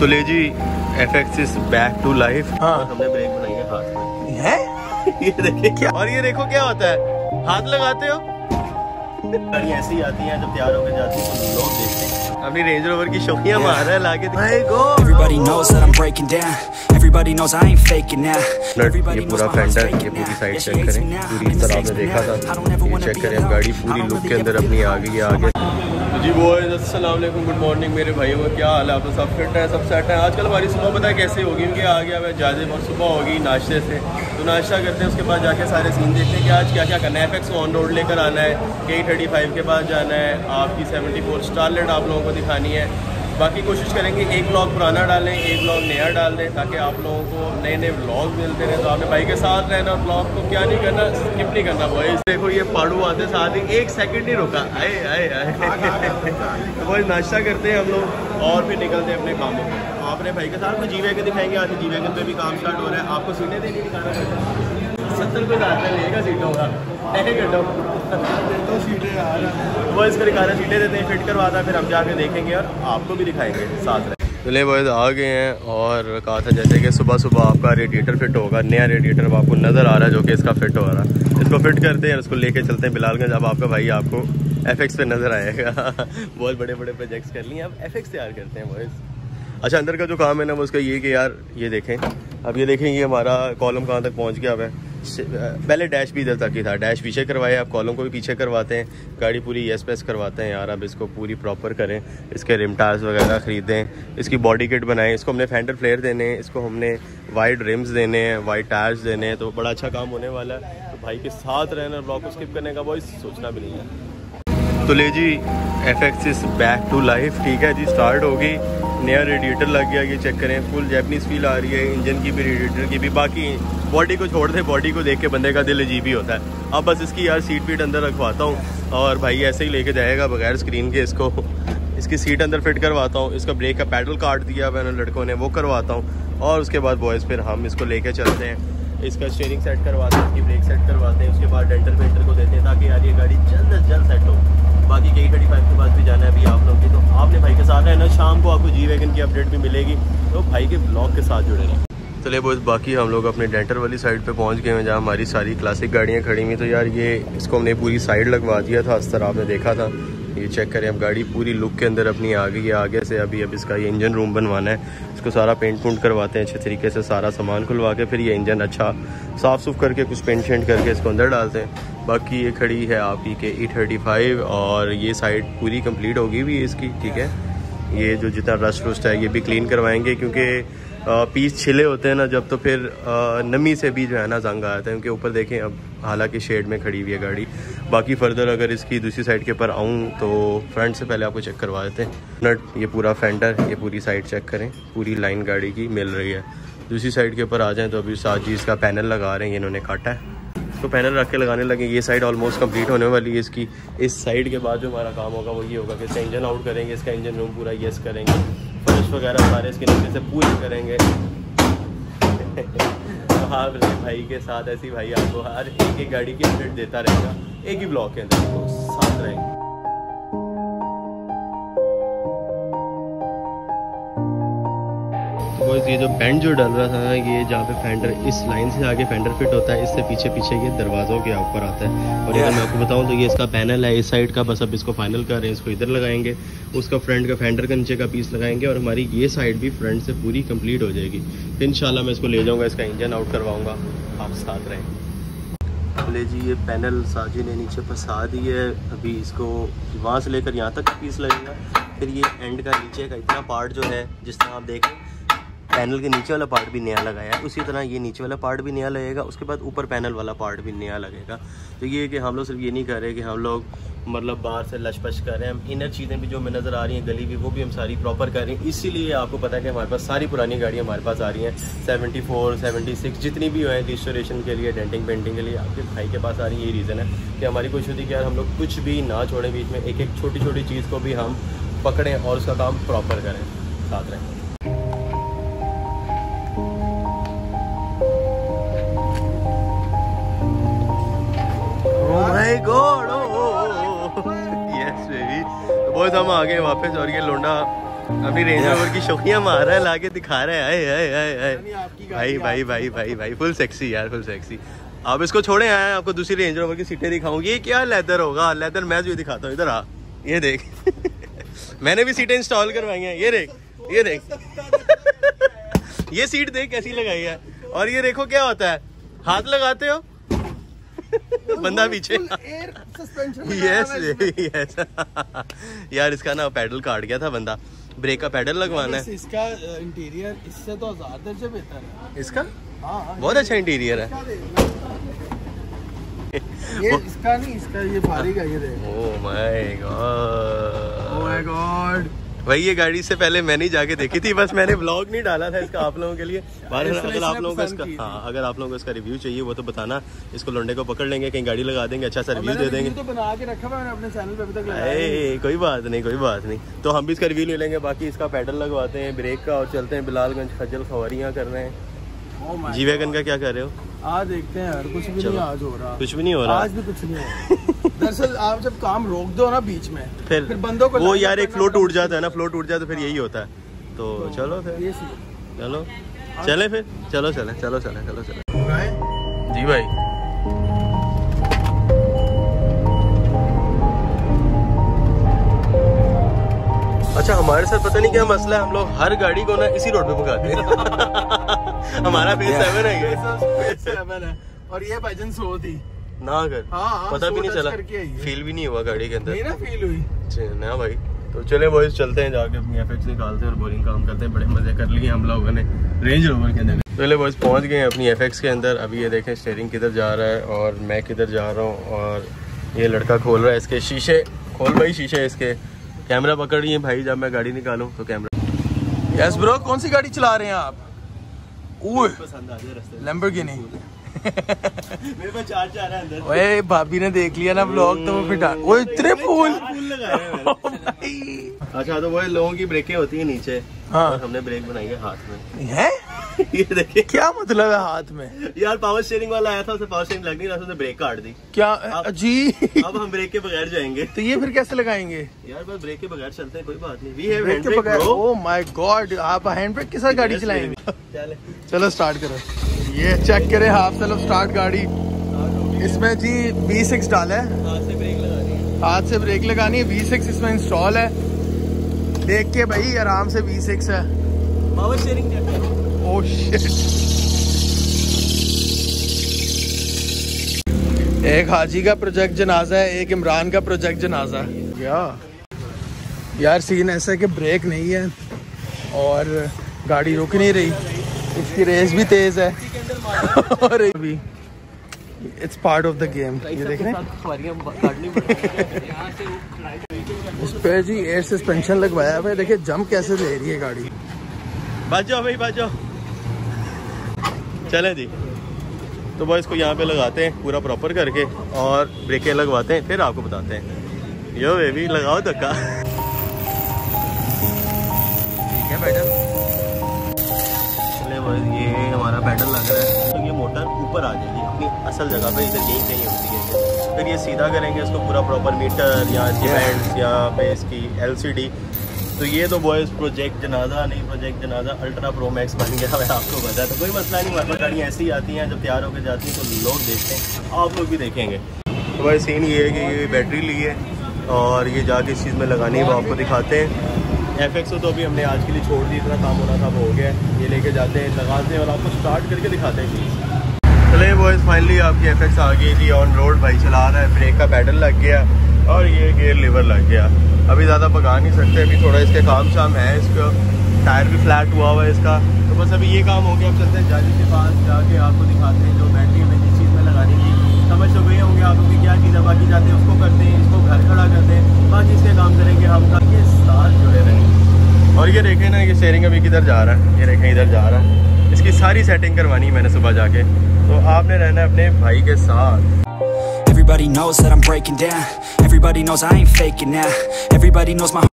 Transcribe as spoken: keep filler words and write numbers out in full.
तो ले जी F X is back to life. हाँ हमने ब्रेक बनाई है हाथ में है ये देखिए क्या, और ये देखो क्या होता है, हाथ लगाते हो गाड़ी ऐसे ही आती है, जब तैयार होकर जाती है तो लोग देखते हैं। अपनी रेंज रोवर की शौकियां मार रहा है लाके। Everybody knows that I'm breaking down. Everybody knows I ain't faking now. ये पूरा फेंडर, ये पूरी साइड चेक करें, पूरी तरह आपने देखा था, ये चेक करें। गाड़ी पूरी लुक के अंदर अपनी आ गई है आगे। जी बॉयज अस्सलाम वालेकुम, गुड मॉर्निंग मेरे भाइयों, क्या हाल है? आप लोग सब फिट है, सब सेट है? आजकल हमारी सुबह पता है कैसे होगी, क्योंकि आ गया मैं जाजिब और सुबह होगी नाश्ते से, तो नाश्ता करते हैं, उसके बाद जाके सारे सीन देखते हैं कि आज क्या क्या करना है। एफ एक्स ऑन रोड लेकर आना है, के थर्टी फाइव के पास जाना है, आपकी सेवेंटी फोर स्टारलेट आप लोगों को दिखानी है। बाकी कोशिश करेंगे एक ब्लॉग पुराना डालें, एक ब्लॉग नया डाल दें, ताकि आप लोगों को नए नए ब्लॉग मिलते रहे। तो आपने भाई के साथ रहना, ब्लॉग को क्या नहीं करना, स्किप नहीं करना बॉयज। देखो ये पाड़ू आते साथ ही एक सेकंड नहीं रुका, आए आए आए तो बॉयज नाश्ता करते हैं हम लोग और फिर निकलते हैं अपने कामों में। आपने भाई के साथ में जी वैगन दिखाएंगे, आज जी वैगन पे भी काम स्टार्ट हो रहा है। आपको सीटें देनी दिखाना सत्तर को ज़्यादा लेगा सीटों का, एक घंटों तो सीटें आ रहा है वो इसको दिखाना, सीटें देते हैं, फिट करवाता है, फिर हम जाके देखेंगे और आपको भी दिखाएंगे साथ में। चले बॉयज आ गए हैं और कहा था जैसे कि सुबह सुबह आपका रेडिएटर फिट होगा, नया रेडिएटर अब आपको नज़र आ रहा है जो कि इसका फिट हो रहा है। इसको फिट करते हैं, इसको लेके चलते हैं बिलालगंज। अब आपका भाई आपको एफ एक्स पे नज़र आएगा बहुत बड़े बड़े प्रोजेक्ट्स कर लिए, अब एफ एक्स तैयार करते हैं बॉयज। अच्छा अंदर का जो काम है ना वो उसका ये कि यार ये देखें, अब ये देखें ये हमारा कॉलम कहाँ तक पहुँच गया है। पहले डैश भी इधर तक ही था, डैश पीछे करवाए, अब कॉलम को भी पीछे करवाते हैं, गाड़ी पूरी येस पेस करवाते हैं यार। अब इसको पूरी प्रॉपर करें, इसके रिम टायर्स वगैरह ख़रीदें, इसकी बॉडी किट बनाएं, इसको हमने फेंडर फ्लेयर देने हैं, इसको हमने वाइड रिम्स देने हैं, वाइड टायर्स देने हैं, तो बड़ा अच्छा काम होने वाला है। तो भाई के साथ रहना, ब्लॉग को स्किप करने का बॉयज सोचना भी नहीं है। तो ले जी F X is back to life, ठीक है जी, स्टार्ट होगी, नया रेडिएटर लग गया, ये चेक करें, फुल जैपनीज़ फील आ रही है, इंजन की भी रेडिएटर की भी। बाकी बॉडी को छोड़ दे, बॉडी को देख के बंदे का दिल अजीब ही होता है। अब बस इसकी यार सीट वीट अंदर रखवाता हूँ और भाई ऐसे ही लेके जाएगा बगैर स्क्रीन के, इसको इसकी सीट अंदर फिट करवाता हूँ, इसका ब्रेक का पैडल काट दिया मैंने लड़कों ने, वो करवाता हूँ, और उसके बाद बॉयज़ फिर हम इसको लेके चलते हैं, इसका स्टीयरिंग सेट करवाते हैं, इसकी ब्रेक सेट करवाते हैं, उसके बाद डेंटल पेंटर को देते हैं ताकि यार ये गाड़ी जल्द अज जल्द सेट हो। बाकी के थर्टी फाइव के बाद भी जाना है अभी आप लोग की, तो आपने भाई के साथ रहना। शाम को आपको जी वैगन की अपडेट भी मिलेगी, तो भाई के ब्लॉग के साथ जुड़े रहें। चले बॉयज बाकी हम लोग अपने डेंटर वाली साइड पे पहुंच गए हैं, जहाँ हमारी सारी क्लासिक गाड़ियाँ खड़ी हुई। तो यार ये इसको हमने पूरी साइड लगवा दिया था, अस्तर आपने देखा था, ये चेक करें। अब गाड़ी पूरी लुक के अंदर अपनी आ गई है आगे से। अभी अब इसका ये इंजन रूम बनवाना है, इसको सारा पेंट पुंट करवाते हैं अच्छे तरीके से, सारा सामान खुलवा के फिर ये इंजन अच्छा साफ़ सुफ करके कुछ पेंट शेंट करके इसको अंदर डालते हैं। बाकी ये खड़ी है आपकी के ई थर्टी फाइव और ये साइड पूरी कंप्लीट होगी भी इसकी, ठीक है। ये जो जितना रस्ट रुस्ट है ये भी क्लीन करवाएंगे, क्योंकि पीस छिले होते हैं ना जब, तो फिर आ, नमी से भी जो है ना जंग आता है। क्योंकि ऊपर देखें अब हालांकि शेड में खड़ी हुई है गाड़ी। बाकी फर्दर अगर इसकी दूसरी साइड के ऊपर आऊँ तो फ्रंट से पहले आपको चेक करवा देते हैं। नट ये पूरा फेंडर, ये पूरी साइड चेक करें, पूरी लाइन गाड़ी की मिल रही है। दूसरी साइड के ऊपर आ जाएँ तो अभी साथ जी इसका पैनल लगा रहे हैं, इन्होंने काटा है, तो पैनल रख के लगाने लगे। ये साइड ऑलमोस्ट कंप्लीट होने वाली है इसकी। इस साइड के बाद जो हमारा काम होगा वो ये होगा कि इसका इंजन आउट करेंगे, इसका इंजन रूम पूरा येस करेंगे, फर्श वगैरह सारे इसके नीचे से पूरे करेंगे तो हाँ भाई के साथ ऐसी भाई आपको हर एक एक गाड़ी की अपडेट देता रहेगा, एक ही ब्लॉक के अंदर तो साथ रहेंगे। ये जो बेंड जो डल रहा था ना, ये जहाँ पे फेंडर इस लाइन से आगे फेंडर फिट होता है, इससे पीछे पीछे ये दरवाज़ों के ऊपर आता है। और अगर मैं आपको बताऊं तो ये इसका पैनल है इस साइड का, बस अब इसको फाइनल कर रहे हैं, इसको इधर लगाएंगे, उसका फ्रंट का फेंडर का नीचे का पीस लगाएंगे और हमारी ये साइड भी फ्रंट से पूरी कंप्लीट हो जाएगी। फिर इंशाल्लाह मैं इसको ले जाऊँगा, इसका इंजन आउट करवाऊँगा, आप साथ रहें। ले जी ये पैनल साजी ने नीचे फंसा दी है, अभी इसको वहाँ से लेकर यहाँ तक पीस लगेगा। फिर ये एंड का नीचे का इतना पार्ट जो है, जिस तरह आप देखें पैनल के नीचे वाला पार्ट भी नया लगाया है, उसी तरह ये नीचे वाला पार्ट भी नया लगेगा, उसके बाद ऊपर पैनल वाला पार्ट भी नया लगेगा। तो ये कि हम लोग सिर्फ ये नहीं कर रहे कि हम लोग मतलब बाहर से लशपश कर रहे हैं, हम इनर चीज़ें भी जो हमें नज़र आ रही हैं गली भी, वो भी हम सारी प्रॉपर कर रहे हैं। इसीलिए आपको पता है कि हमारे पास सारी पुरानी गाड़ियाँ हमारे पास आ रही हैं, सेवेंटी फोर सेवेंटी सिक्स जितनी भी हैं रिस्टोरेशन के लिए, डेंटिंग पेंटिंग के लिए आपके भाई के पास आ रही है। यही रीज़न है कि हमारी कोशिश होती है कि यार हम लोग कुछ भी ना छोड़ें बीच में, एक एक छोटी छोटी चीज़ को भी हम पकड़ें और उसका काम प्रॉपर करें, साथ रहें। My god, yes baby. तो बहुत हम आ गए वापस और ये लोंडा अपनी रेंज रोवर की शौकियां मार रहा है, लाके दिखा रहा है। आए आए आए आए भाई भाई भाई भाई भाई फुल सेक्सी यार, फुल सेक्सी। आप इसको छोड़े आए, आपको दूसरी रेंज रोवर की सीटें दिखाऊंगी। ये क्या लेदर होगा, लेदर मैं जो दिखाता हूँ, इधर आ, ये देख मैंने भी सीटें इंस्टॉल करवाई हैं, ये देख ये देख ये सीट देख कैसी लगाई है। और ये देखो क्या होता है, हाथ लगाते हो बंदा पीछे। यस यस यार, इसका ना पैडल काट गया था बंदा, ब्रेक का पैडल लगवाना है। इसका इंटीरियर इससे तो हजार दर्जे बेहतर है इसका। हाँ, बहुत अच्छा इंटीरियर है ये इसका नहीं, इसका ये भारी का, ये देखो। Oh my god, oh my god भाई ये गाड़ी से पहले मैंने जाके देखी थी, बस मैंने व्लॉग नहीं डाला था इसका आप लोगों के लिए। अगर आप लोगों को इसका हाँ अगर आप लोगों को इसका रिव्यू चाहिए वो तो बताना, इसको लोंडे को पकड़ लेंगे, कहीं गाड़ी लगा देंगे, अच्छा सा रिव्यू दे देंगे। तो बना के रखा मैंने अपने चैनल पे, अभी तक लगाया। कोई बात नहीं कोई बात नहीं, तो हम भी इसका रिव्यू ले लेंगे। बाकी इसका पैडल लगवाते हैं, ब्रेक का, और चलते हैं बिलालगंज खज्जल खवारियाँ कर रहे हैं। जी वैगन का क्या कर रहे हो? आज देखते हैं यार, कुछ भी नहीं आज हो रहा, कुछ भी नहीं हो रहा, आज भी कुछ नहीं हो रहा। दरअसल आप जब काम रोक दो ना बीच में, फिर, फिर बंदों को वो यार एक फ्लो टूट जाता है ना, फ्लो टूट जाता है, फिर यही होता है। तो, तो चलो फिर चलो चले फिर चलो चले चलो चले चलो चले जी भाई। अच्छा हमारे साथ पता नहीं क्या मसला है, हम लोग हर गाड़ी को ना इसी रोड पे भगाते हैं हमारा फेस सेवन है ये, फेस सेवन है और ये भाईजान सो थी ना कर, हाँ, पता भी नहीं चला, फील भी नहीं हुआ गाड़ी के अंदर, नहीं ना फील हुई ना भाई। तो चले बॉयज चलते हैं, जाके अपनी एफएक्स निकालते हैं और बोरिंग काम करते हैं। बड़े मजे कर लिए हम लोगों ने रेंज रोवर के अंदर। चले बॉयज पहुंच गए हैं अपनी एफएक्स के अंदर। अभी ये देखें स्टीयरिंग किधर जा रहा है और मैं किधर जा रहा हूँ, और ये लड़का खोल रहा है इसके शीशे। खोल भाई शीशे इसके, कैमरा पकड़ लिए भाई, जब मैं गाड़ी निकालूं तो कैमरा। यस ब्रो, कौन सी गाड़ी चला रहे हैं आप? ओए पसंद आ जाए रास्ते लैम्बोर्गिनी मेरे पास चार चार है अंदर। ओए भाभी ने देख लिया ना ब्लॉग तो वो फिर वो इतने फूल फूल लगाए हैं। अच्छा तो वो लोगों की ब्रेकें होती है नीचे, हाँ, और हमने ब्रेक बनाई है हाथ में। है ये देखिए क्या मतलब है हाथ में? यार पावर स्टीयरिंग वाला आया था, उसे पावर स्टीयरिंग लग नहीं रहा था, उसने ब्रेक काट दी। क्या जी? अब हम ब्रेक के बगैर जाएंगे। तो ये फिर कैसे लगाएंगे यार? बस ब्रेक के बगैर चलते हैं, कोई बात नहीं। वी हैव ब्रेक के बगैर। ओह माय गॉड, आप हैंड ब्रेक के साथ गाड़ी चलाएंगे? चलो स्टार्ट करो। ये चेक करें हाफ सेल्फ स्टार्ट गाड़ी, इसमें जी वी सिक्स डाला है, हाथ से ब्रेक लगानी है, हाथ से ब्रेक लगानी है। वी सिक्स इसमें इंस्टॉल है, देख के भाई आराम से वी सिक्स है। पावर स्टीयरिंग चेक करो। ओह शिट, एक हाजी का प्रोजेक्ट जनाजा है, एक इमरान का प्रोजेक्ट जनाजा है। क्या यार सीन ऐसा है कि ब्रेक नहीं है और गाड़ी रुक नहीं रही, इसकी रेस भी तेज है और अभी it's part of the game. ये देख रहे हैं इस पे जी एयर सस्पेंशन लगवाया हुआ है, देखिए जंप कैसे ले रही है गाड़ी। बच जाओ भाई बच जाओ, चले जी। तो बॉयज को यहाँ पे लगाते हैं पूरा प्रॉपर करके और ब्रेकें लगवाते हैं, फिर आपको बताते हैं। यो बेबी लगाओ धक्का। ठीक है पैडल, ये हमारा पैडल लग रहा है, तो ये मोटर ऊपर आ जाएगी अपनी असल जगह पे, इधर यहीं कहीं होती है। फिर ये सीधा करेंगे इसको पूरा प्रॉपर मीटर या जीमेंट्स या पे इसकी एलसीडी। तो ये तो बॉयज प्रोजेक्ट जनाजा नहीं, प्रोजेक्ट जनाजा अल्ट्रा प्रो मैक्स बन गया है, आपको पता है। तो कोई मसला नहीं, हमारे पास गाड़ियाँ ऐसी आती हैं, जब तैयार होकर जाती हैं तो लोग देखते हैं, आप लोग भी देखेंगे। तो भाई सीन ये है कि ये बैटरी ली है और ये जाके इस चीज़ में लगानी है, वो आपको दिखाते हैं। एफ एक्स तो अभी हमने आज के लिए छोड़ दी, इतना काम होना था वो हो गया है। ये लेके जाते हैं, लगाते हैं और आपको स्टार्ट करके दिखाते हैं चीज़। चले बॉयज फाइनली आपकी एफ एक्स आ गई थी ऑन रोड, भाई चला रहा है, ब्रेक का पैडल लग गया और ये गियर लीवर लग गया। अभी ज़्यादा भगा नहीं सकते, अभी थोड़ा इसके काम शाम है, इसका टायर भी फ्लैट हुआ हुआ है इसका। तो बस अभी ये काम हो गया, अब चलते हैं जाली के पास, जाके आपको दिखाते हैं जो बैटरी हमें जिस चीज़ में लगानी थी। समझ तो गए होंगे आप लोग की क्या चीज़ है, बाकी जाते हैं उसको करते हैं, इसको घर खड़ा करते हैं, बाकी इसके काम करेंगे हम के साथ जुड़े रहेंगे। और ये देखें ना, ये स्टीयरिंग अभी किधर जा रहा है, ये देखें इधर जा रहा है, इसकी सारी सेटिंग करवानी है मैंने सुबह जाके। तो आपने रहना है अपने भाई के साथ। Everybody knows that I'm breaking down. Everybody knows I ain't faking now. Everybody knows my